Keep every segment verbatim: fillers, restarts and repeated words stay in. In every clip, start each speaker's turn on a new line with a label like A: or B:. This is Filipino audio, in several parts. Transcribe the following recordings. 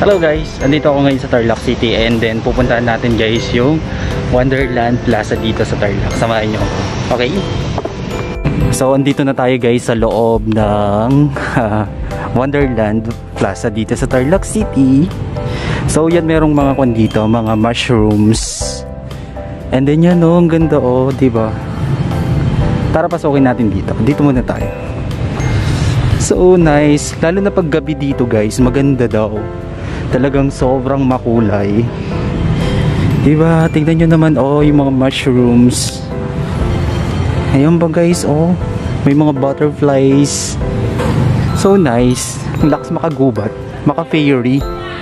A: Hello guys, andito ako ngayon sa Tarlac City and then pupuntahan natin guys yung Wonderland Plaza dito sa Tarlac. Samahan nyo. Okay? So andito na tayo guys sa loob ng uh, Wonderland Plaza dito sa Tarlac City. So yan, merong mga kwan dito, mga mushrooms. And then yan oh, ang ganda oh, diba? Tara pasukin natin dito. Dito muna tayo. So nice. Lalo na pag gabi dito guys, maganda daw. Talagang sobrang makulay. Diba? Tingnan nyo naman oh, yung mga mushrooms. Ayun ba guys oh, may mga butterflies. So nice. Ang lakas makagubat, maka-fairy.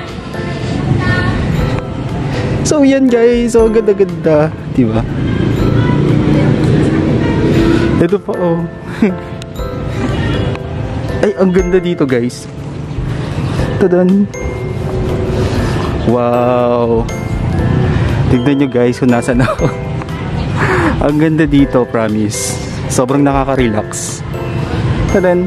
A: So yan guys, oh ganda-ganda, diba? Ito pa oh. Ay, ang ganda dito guys. Tadan. Wow. Tignan nyo guys kung nasa na ako. Ang ganda dito, promise. Sobrang nakaka-relax. Tadan.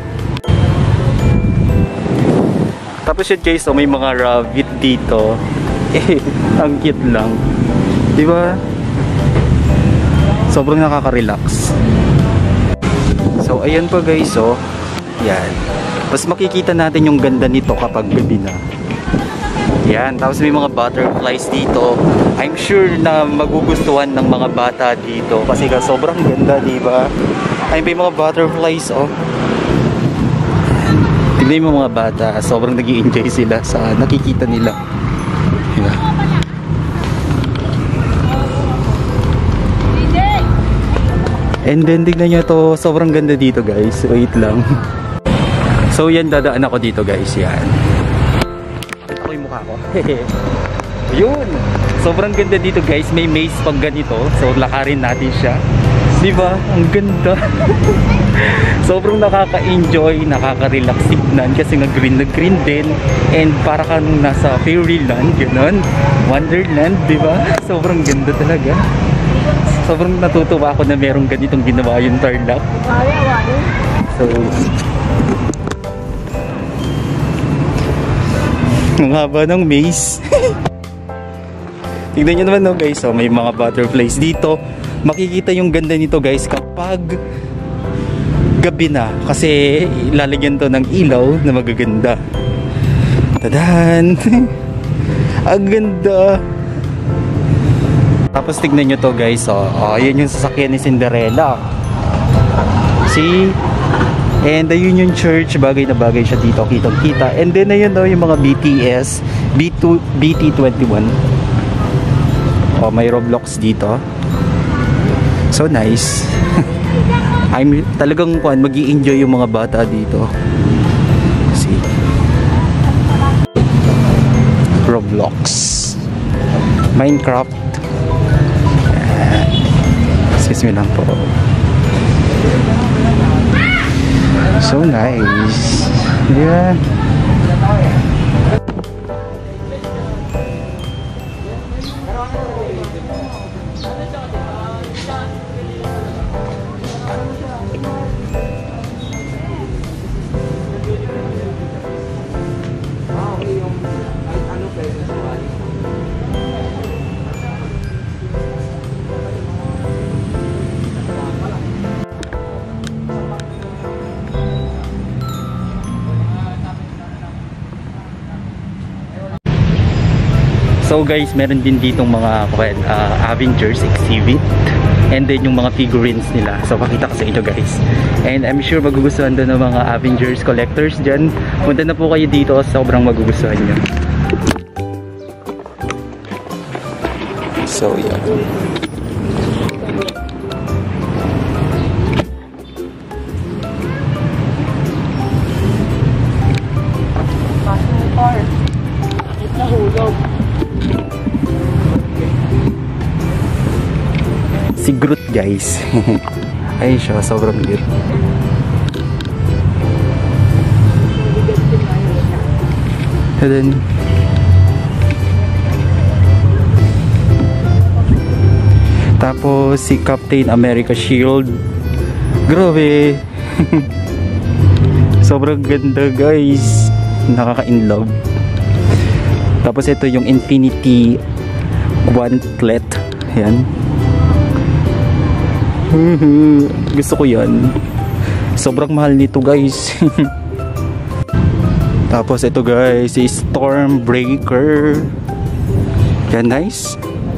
A: Tapos yun guys, oh, may mga rabbit dito. Eh, ang cute lang. Diba? Sobrang nakaka-relax. So, ayan pa guys, oh. Yan. Mas makikita natin yung ganda nito kapag gabi na. Yan. Tapos may mga butterflies dito. I'm sure na magugustuhan ng mga bata dito. Kasi sobrang ganda, diba? Ay, may mga butterflies, oh. Tignan mo mga bata. Sobrang nag-i-enjoy sila sa nakikita nila. Diba? And then, tignan nyo to. Sobrang ganda dito, guys. Wait lang. So yan, dadaan ako dito guys, yan. Ito yung mukha ko. Yun, sobrang ganda dito guys. May maze pag ganito, so lakarin natin siya. Diba? Ang ganda. Sobrang nakaka-enjoy, nakaka-relax tignan kasi nag-green na green din. And para kang nasa fairyland, gano'n. Wonderland, diba? Sobrang ganda talaga. Sobrang natutuwa ako na merong ganitong ginawa yung Tarlac. So ang haba ng maze. Tignan nyo naman no guys, oh, may mga butterflies dito. Makikita yung ganda nito guys kapag gabi na, kasi lalagyan to ng ilaw na magaganda. Tadan. Ang ganda. Tapos tignan nyo to guys, oh, oh yun yung sasakyan ni Cinderella. See? And ayun yung church, bagay na bagay siya dito, kitang kita. And then ayun daw yung mga B T S, B T twenty-one. Oh, may Roblox dito. So nice. I'm talagang kuan, magi-enjoy yung mga bata dito. See. Roblox. Minecraft. Excuse me lang po. So nice. Yeah. So guys, meron din ditong mga uh, Avengers exhibit. And then yung mga figurines nila. So pakita ko sa inyo guys. And I'm sure magugustuhan doon ng mga Avengers collectors dyan. Punta na po kayo dito, sobrang magugustuhan nyo. So yeah. Si Groot guys. Ayun siya, sobrang cute. And then tapos si Captain America Shield. Grabe. Sobrang ganda guys. Nakaka-in love. Tapos ito yung Infinity Gauntlet. Yan. Gusto ko yan. Sobrang mahal nito guys. Tapos ito guys, si Stormbreaker. Yan, nice.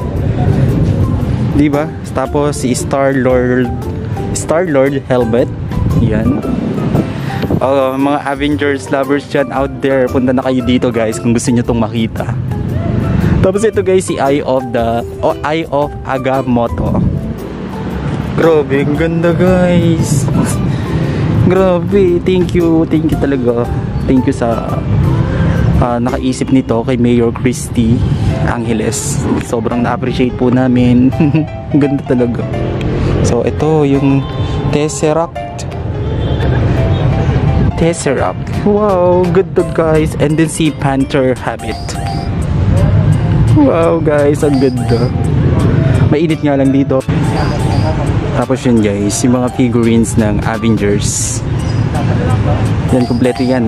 A: Diba? Tapos si Star-Lord Star-Lord helmet. Yan. Uh, mga Avengers lovers dyan out there, punta na kayo dito guys kung gusto nyo itong makita. Tapos ito guys, si Eye of the oh, Eye of Agamotto. Grabe, ang ganda guys. Grabe, thank you, thank you talaga. Thank you sa uh, nakaisip nito kay Mayor Christy Angeles. Sobrang na-appreciate po namin. Ang ganda talaga. So ito yung Tesseract. Tesseract. Wow, good to guys. And then si Panther Habit. Wow guys, ang ganda. Mainit nga lang dito. Tapos yun guys, yung mga figurines ng Avengers. Yan, kompleto yan.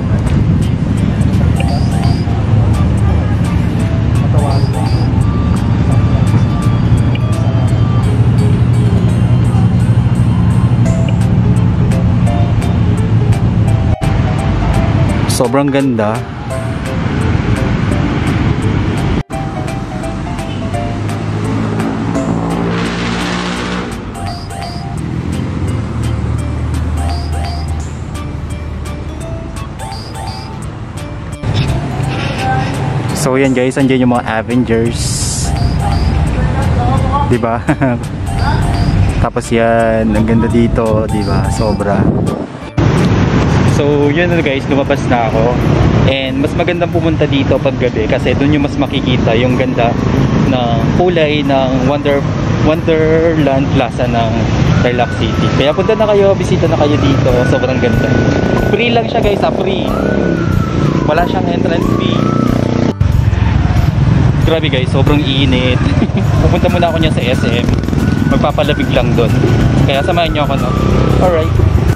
A: Sobrang ganda. So yan guys, andyan yung mga Avengers. Diba? Tapos yan, ang ganda dito, diba? Sobra. So yun na guys, lumabas na ako. And mas magandang pumunta dito pag gabi kasi doon yung mas makikita yung ganda ng kulay ng Wonder Wonderland Plaza ng Tarlac City. Kaya punta na kayo, bisita na kayo dito. Sobrang ganda. Free lang siya guys, ah, free. Wala siyang entrance fee. Grabe guys, sobrang init. Pupunta muna ako niya sa S M. Magpapalamig lang doon. Kaya samahan niyo ako, no? Alright.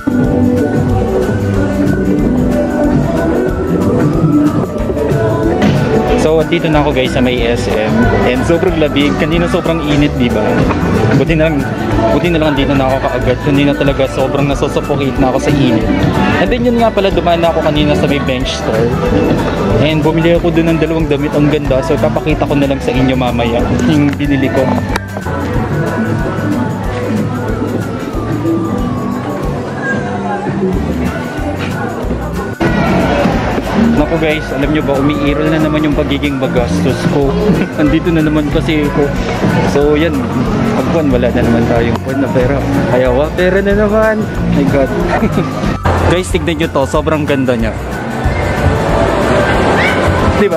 A: So, dito na ako guys sa may S M. And sobrang labig. Kanina sobrang init, di ba? Buti na lang, buti na lang dito na ako kaagad. Kanina talaga sobrang nasusuffocate na ako sa init. And then yun nga pala, dumaan na ako kanina sa may bench store. And bumili ako doon ng dalawang damit. Ang ganda. So, papakita ko na lang sa inyo mamaya yung binili ko. Naku guys, alam nyo ba, umiiral na naman yung pagiging magastos ko. Andito na naman kasi ko. So yan, pagpuan wala na naman tayong puan na pera. Kaya wa, pera na naman. My God. Guys, tignan nyo to, sobrang ganda nya. Diba?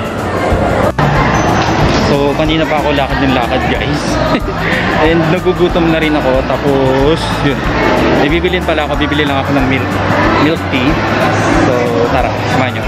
A: So kanina pa ako lakad ng lakad guys. And nagugutom na rin ako. Tapos yun, may bibilin pala ako. Bibili lang ako ng milk, milk tea. So tara, samahan nyo.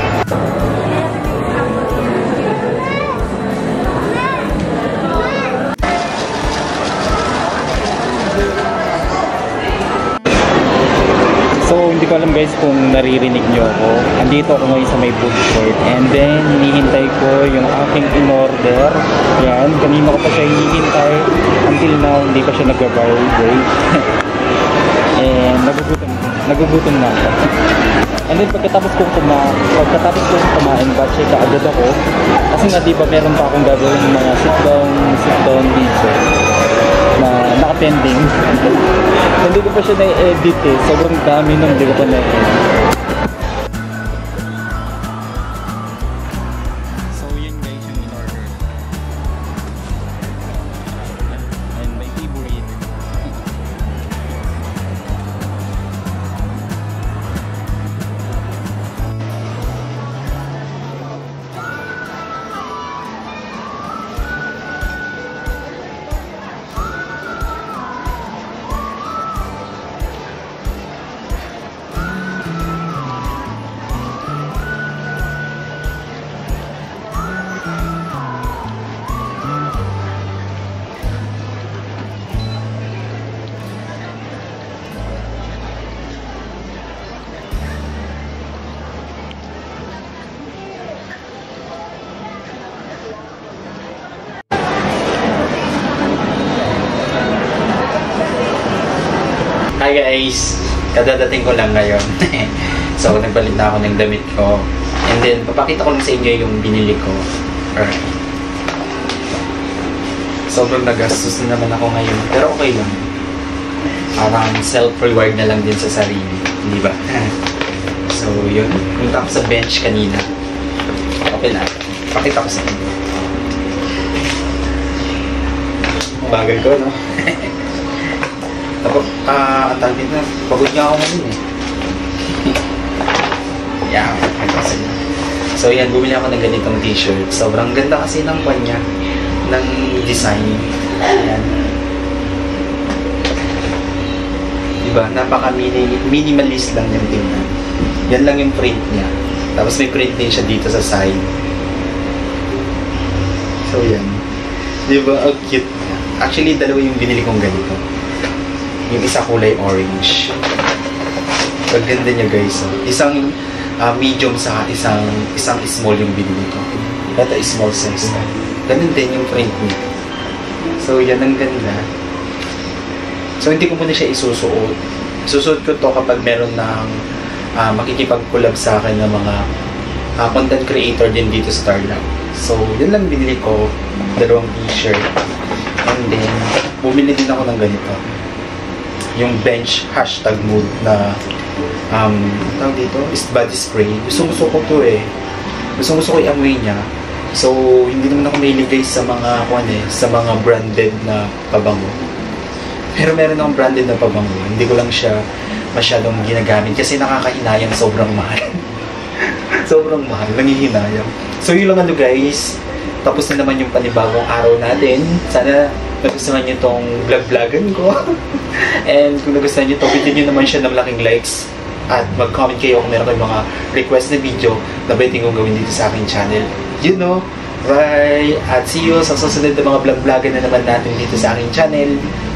A: So hindi ko alam guys kung naririnig nyo ako. Andito ako ngayon sa may food court. And then hinihintay ko yung aking in-order. Yan, kanina ko pa siya hinihintay. Until now, hindi pa siya nag-vibrate. And nagugutom, nagugutom na ako. And then pagkatapos kong kumain, pagkatapos kong kumain, batch ka agad ako. Kasi nga diba meron pa akong gagawin yung mga sit down, sit down video na naka-pending. Hindi ko pa siya na-edit eh. Sobrang dami nung hindi ko pa na-edit. So yun guys yung in-order. And my favorite. Hi guys! Kadadating ko lang ngayon. So, nagpalit na ako ng damit ko. And then, papakita ko lang sa inyo yung binili ko. Alright. Sobrang nagastos na naman ako ngayon. Pero okay lang. Parang self-reward na lang din sa sarili. Di ba? So, yun. Punta ako sa bench kanina. Okay na. Pakita ko sa inyo. Bagal ko, no? Tapos, ah, ang tagit na. Pagod nga ako ngayon eh. Yeah, kasi. So, yan. Bumili ako ng ganitong t-shirt. Sobrang ganda kasi ng kwan niya. Ng design. Ayan. Diba? Napaka-minimalist lang yung tingnan. Yan lang yung print niya. Tapos may print din siya dito sa side. So, yan. Diba? Ang cute. Actually, dalawa yung binili kong ganito. Yung isa kulay orange. Pagganda niya guys. Oh. Isang uh, medium sa isang isang small yung binili ko. Ito small size na. Ganun din yung print niya. So yan ang ganda. So hindi ko muna siya isusuot. Isusuot ko to kapag meron ng uh, makikipag-collab sa akin ng mga uh, content creator din dito sa Tarlac. So yun lang binili ko. Dalawang t-shirt. And then bumili din ako ng ganito. Yung bench hashtag mood na um, tawag dito, is body spray. Gusto gusto ko to eh. Gusto gusto ko i-amoy niya. So, hindi naman ako mahilig guys sa mga, kung ano eh, sa mga branded na pabango. Pero meron akong branded na pabango. Hindi ko lang siya masyadong ginagamit kasi nakakahinayang sobrang mahal. Sobrang mahal, nangihinayang. So, yun lang ano guys. Tapos na naman yung panibagong araw natin. Sana nagustuhan nyo itong vlog-vlogan ko. And kung nagustuhan nyo ito, bitin nyo naman siya ng malaking likes. At mag-comment kayo kung meron kayong mga request na video na pwede kong gawin dito sa aking channel. You know, bye! At see you sa susunod na mga vlog-vlogan na naman natin dito sa aking channel.